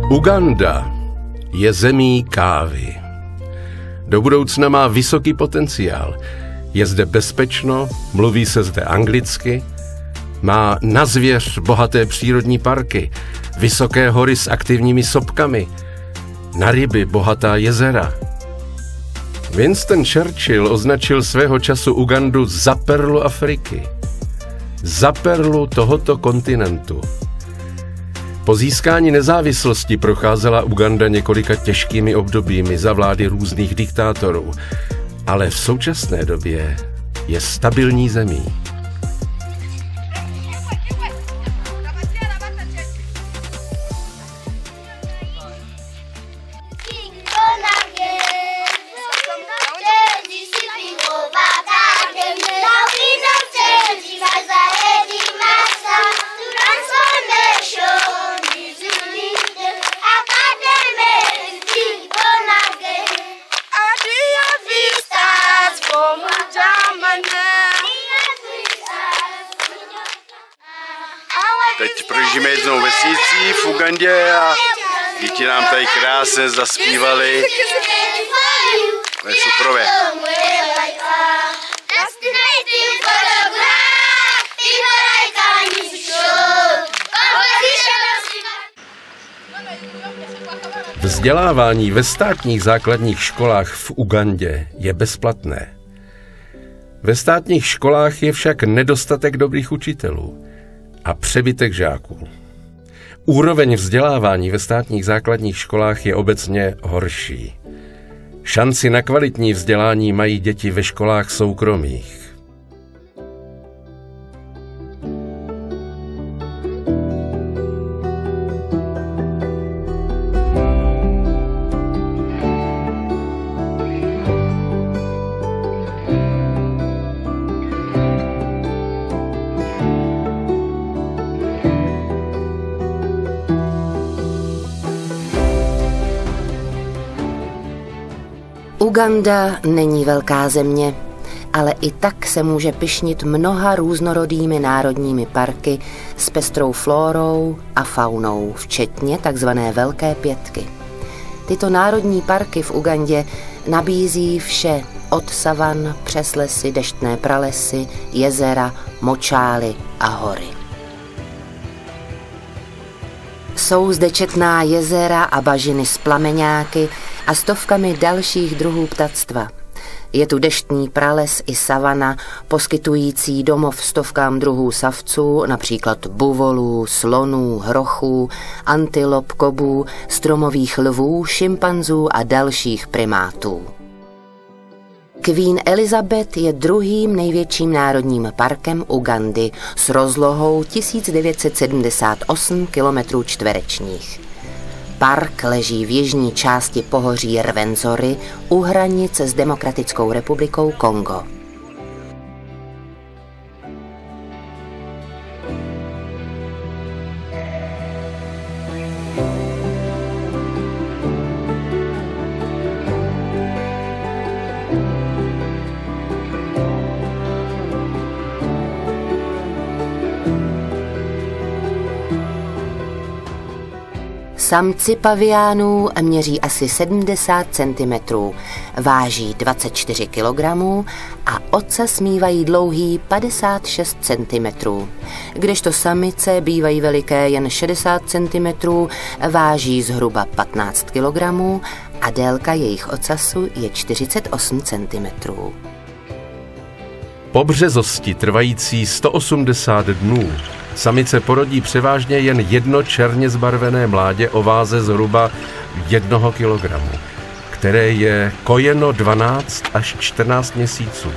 Uganda je zemí kávy. Do budoucna má vysoký potenciál. Je zde bezpečno, mluví se zde anglicky, má na zvěř bohaté přírodní parky, vysoké hory s aktivními sopkami, na ryby bohatá jezera. Winston Churchill označil svého času Ugandu za perlu Afriky. Za perlu tohoto kontinentu. Po získání nezávislosti procházela Uganda několika těžkými obdobími za vlády různých diktátorů, ale v současné době je stabilní zemí. Teď projíždíme jednou vesnicí v Ugandě a děti nám tady krásně zaspívali. To je superové. Vzdělávání ve státních základních školách v Ugandě je bezplatné. Ve státních školách je však nedostatek dobrých učitelů a přebytek žáků. Úroveň vzdělávání ve státních základních školách je obecně horší. Šanci na kvalitní vzdělání mají děti ve školách soukromých. Uganda není velká země, ale i tak se může pyšnit mnoha různorodými národními parky s pestrou flórou a faunou, včetně takzvané Velké pětky. Tyto národní parky v Ugandě nabízí vše od savan přes lesy, deštné pralesy, jezera, močály a hory. Jsou zde četná jezera a bažiny s plameňáky a stovkami dalších druhů ptactva. Je tu deštný prales i savana, poskytující domov stovkám druhů savců, například buvolů, slonů, hrochů, antilop, kobů, stromových lvů, šimpanzů a dalších primátů. Queen Elizabeth je druhým největším národním parkem Ugandy s rozlohou 1978 km². Park leží v jižní části pohoří Rwenzori u hranic s Demokratickou republikou Kongo. Samci paviánů měří asi 70 cm, váží 24 kg a ocas mívají dlouhý 56 cm, kdežto samice bývají veliké jen 60 cm, váží zhruba 15 kg a délka jejich ocasu je 48 cm. Po březosti trvající 180 dnů samice porodí převážně jen jedno černě zbarvené mládě o váze zhruba 1 kilogramu, které je kojeno 12 až 14 měsíců.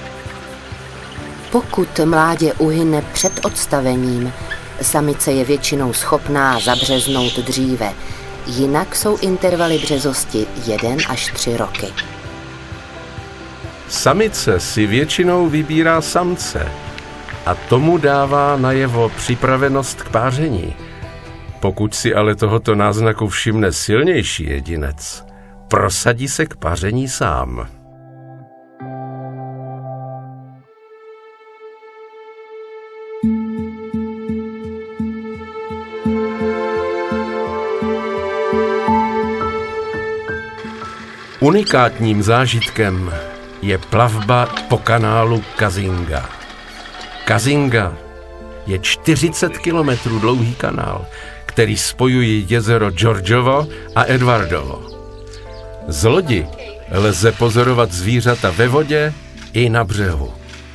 Pokud mládě uhyne před odstavením, samice je většinou schopná zabřeznout dříve, jinak jsou intervaly březosti 1 až 3 roky. Samice si většinou vybírá samce a tomu dává najevo připravenost k páření. Pokud si ale tohoto náznaku všimne silnější jedinec, prosadí se k páření sám. Unikátním zážitkem je plavba po kanálu Kazinga. Kazinga je 40 kilometrů dlouhý kanál, který spojuje jezero Georgeovo a Edwardovo. Z lodi lze pozorovat zvířata ve vodě i na břehu.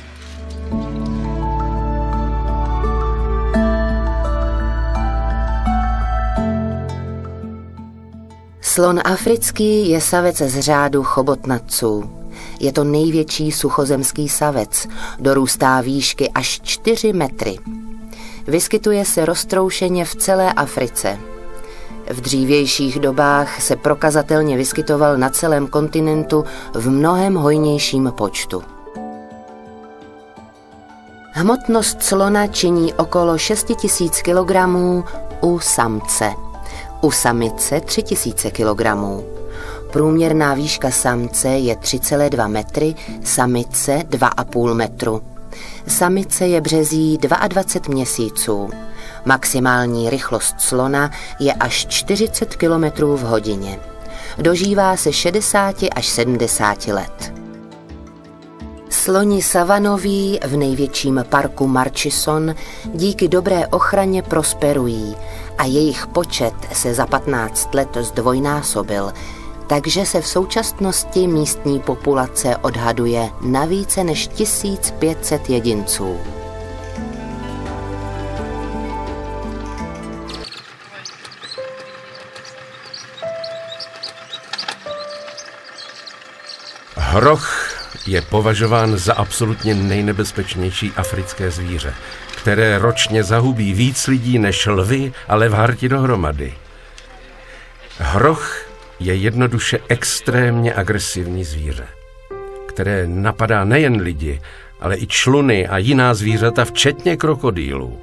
Slon africký je savec z řádu chobotnatců. Je to největší suchozemský savec, dorůstá výšky až 4 metry. Vyskytuje se roztroušeně v celé Africe. V dřívějších dobách se prokazatelně vyskytoval na celém kontinentu v mnohem hojnějším počtu. Hmotnost slona činí okolo 6 000 kg u samce. U samice 3 000 kg. Průměrná výška samce je 3,2 metry, samice 2,5 metru. Samice je březí 22 měsíců. Maximální rychlost slona je až 40 km v hodině. Dožívá se 60 až 70 let. Sloni savanoví v největším parku Murchison díky dobré ochraně prosperují a jejich počet se za 15 let zdvojnásobil, takže se v současnosti místní populace odhaduje na více než 1500 jedinců. Hroch je považován za absolutně nejnebezpečnější africké zvíře, které ročně zahubí víc lidí než lvy a levharti dohromady. Hroch je jednoduše extrémně agresivní zvíře, které napadá nejen lidi, ale i čluny a jiná zvířata, včetně krokodýlů.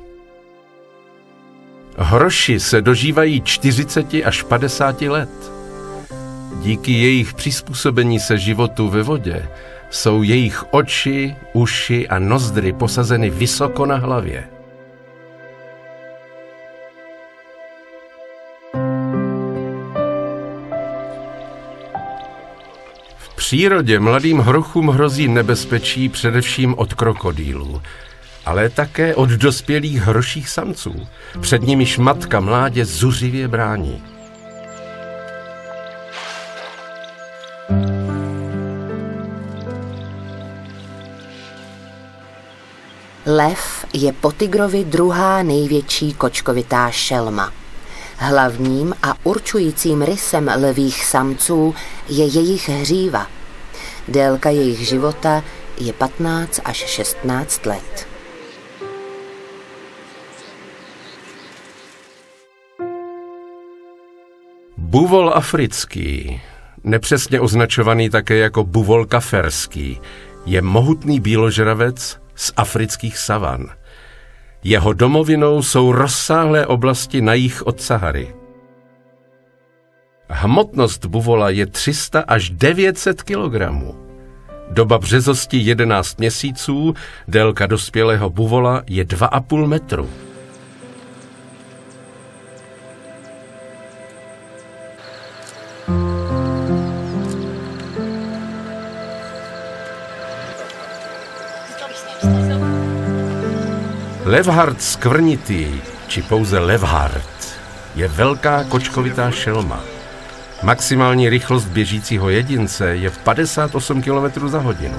Hroši se dožívají 40 až 50 let. Díky jejich přizpůsobení se životu ve vodě jsou jejich oči, uši a nozdry posazeny vysoko na hlavě. V přírodě mladým hrochům hrozí nebezpečí především od krokodýlů, ale také od dospělých hroších samců, před nimiž matka mládě zuřivě brání. Lev je po tygrovi druhá největší kočkovitá šelma. Hlavním a určujícím rysem lvých samců je jejich hříva. Délka jejich života je 15 až 16 let. Buvol africký, nepřesně označovaný také jako buvol kaferský, je mohutný býložravec z afrických savan. Jeho domovinou jsou rozsáhlé oblasti na jih od Sahary. Hmotnost buvola je 300 až 900 kg. Doba březosti 11 měsíců, délka dospělého buvola je 2,5 metru. Levhart skvrnitý, či pouze levhart, je velká kočkovitá šelma. Maximální rychlost běžícího jedince je 58 km za hodinu.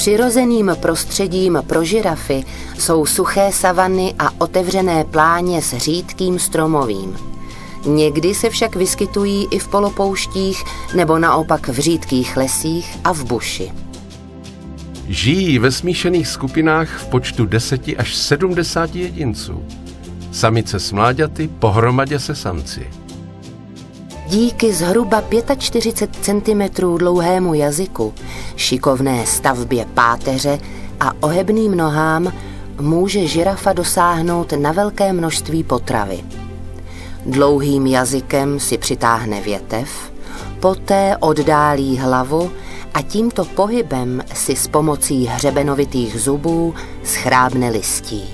Přirozeným prostředím pro žirafy jsou suché savany a otevřené pláně s řídkým stromovým. Někdy se však vyskytují i v polopouštích nebo naopak v řídkých lesích a v buši. Žijí ve smíšených skupinách v počtu 10 až 70 jedinců. Samice s mláďaty pohromadě se samci. Díky zhruba 45 cm dlouhému jazyku, šikovné stavbě páteře a ohebným nohám může žirafa dosáhnout na velké množství potravy. Dlouhým jazykem si přitáhne větev, poté oddálí hlavu a tímto pohybem si s pomocí hřebenovitých zubů schrábne listí.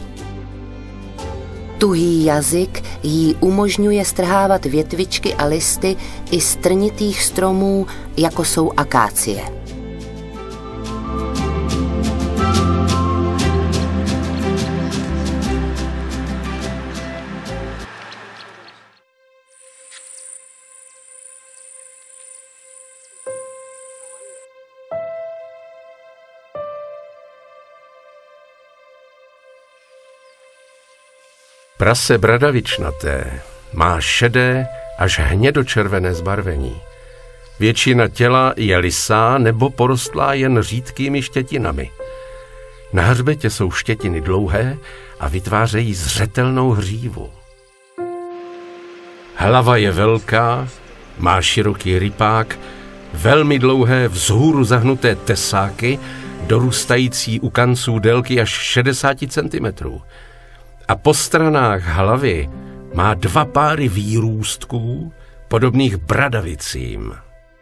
Tuhý jazyk jí umožňuje strhávat větvičky a listy i z trnitých stromů, jako jsou akácie. Prase bradavičnaté má šedé až hnědočervené zbarvení. Většina těla je lysá nebo porostlá jen řídkými štětinami. Na hřbetě jsou štětiny dlouhé a vytvářejí zřetelnou hřívu. Hlava je velká, má široký rypák, velmi dlouhé vzhůru zahnuté tesáky, dorůstající u kanců délky až 60 cm. A po stranách hlavy má 2 páry výrůstků, podobných bradavicím.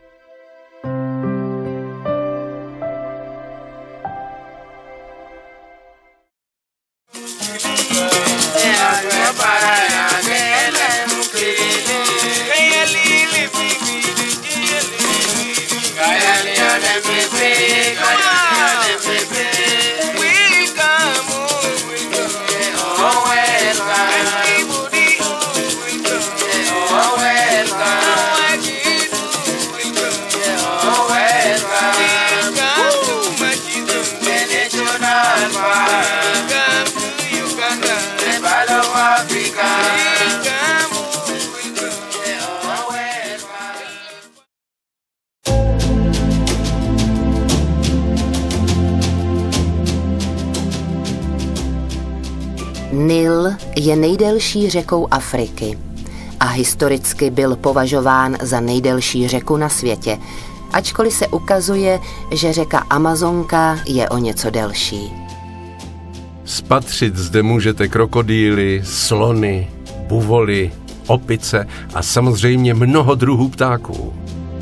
Nil je nejdelší řekou Afriky a historicky byl považován za nejdelší řeku na světě, ačkoliv se ukazuje, že řeka Amazonka je o něco delší. Spatřit zde můžete krokodýly, slony, buvoly, opice a samozřejmě mnoho druhů ptáků.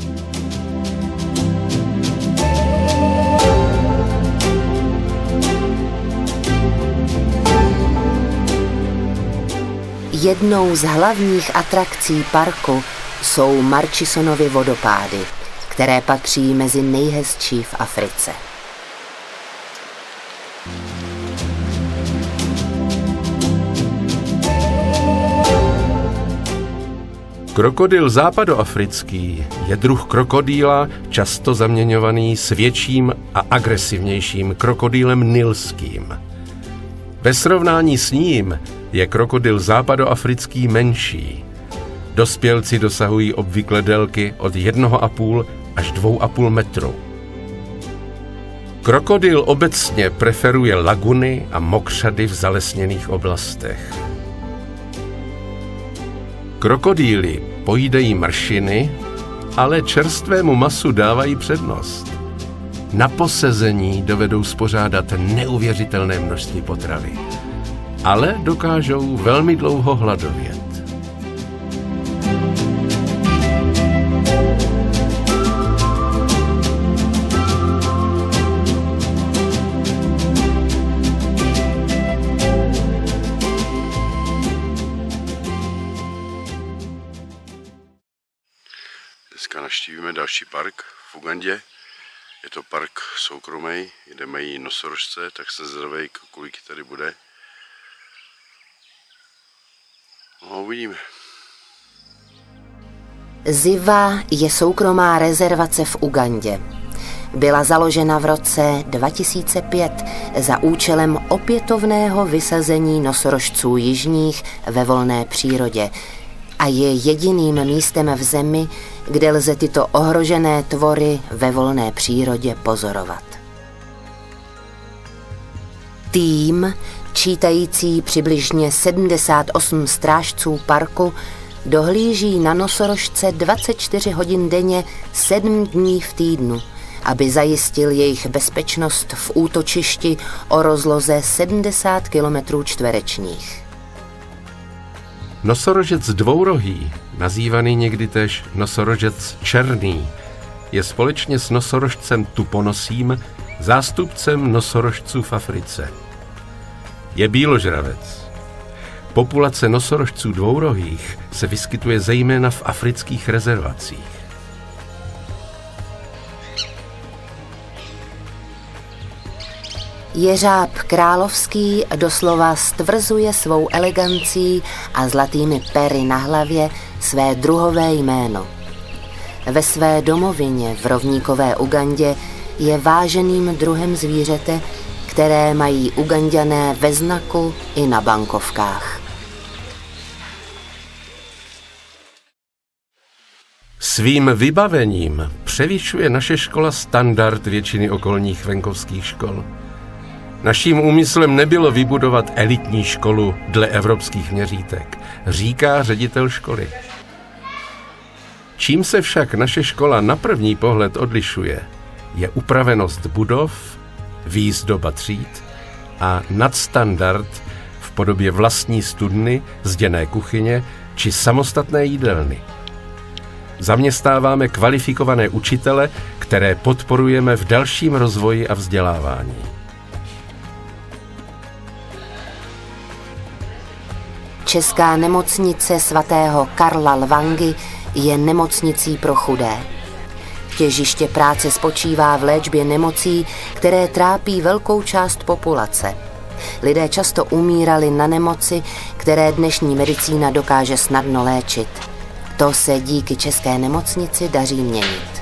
Jednou z hlavních atrakcí parku jsou Murchisonovy vodopády, které patří mezi nejhezčí v Africe. Krokodyl západoafrický je druh krokodýla často zaměňovaný s větším a agresivnějším krokodýlem nilským. Ve srovnání s ním je krokodyl západoafrický menší. Dospělci dosahují obvykle délky od 1,5 až 2,5 metru. Krokodyl obecně preferuje laguny a mokřady v zalesněných oblastech. Krokodýly pojídají mršiny, ale čerstvému masu dávají přednost. Na posezení dovedou spořádat neuvěřitelné množství potravy, ale dokážou velmi dlouho hladovět. Dneska navštívíme další park v Ugandě. Je to park soukromý, kde mají nosorožce, tak se zvědavej, kolik tady bude. No, uvidíme. Ziva je soukromá rezervace v Ugandě. Byla založena v roce 2005 za účelem opětovného vysazení nosorožců jižních ve volné přírodě a je jediným místem v zemi, kde lze tyto ohrožené tvory ve volné přírodě pozorovat. Tým, čítající přibližně 78 strážců parku, dohlíží na nosorožce 24 hodin denně 7 dní v týdnu, aby zajistil jejich bezpečnost v útočišti o rozloze 70 km čtverečních. Nosorožec dvourohý, nazývaný někdy též nosorožec černý, je společně s nosorožcem tuponosým zástupcem nosorožců v Africe. Je bíložravec. Populace nosorožců dvourohých se vyskytuje zejména v afrických rezervacích. Jeřáb královský doslova stvrzuje svou elegancí a zlatými pery na hlavě své druhové jméno. Ve své domovině v rovníkové Ugandě je váženým druhem zvířete, které mají Uganďané ve znaku i na bankovkách. Svým vybavením převyšuje naše škola standard většiny okolních venkovských škol. Naším úmyslem nebylo vybudovat elitní školu dle evropských měřítek, říká ředitel školy. Čím se však naše škola na první pohled odlišuje, je upravenost budov, výzdoba tříd a nadstandard v podobě vlastní studny, zděné kuchyně či samostatné jídelny. Zaměstnáváme kvalifikované učitele, které podporujeme v dalším rozvoji a vzdělávání. Česká nemocnice svatého Karla Lvangy je nemocnicí pro chudé. Těžiště práce spočívá v léčbě nemocí, které trápí velkou část populace. Lidé často umírali na nemoci, které dnešní medicína dokáže snadno léčit. To se díky české nemocnici daří měnit.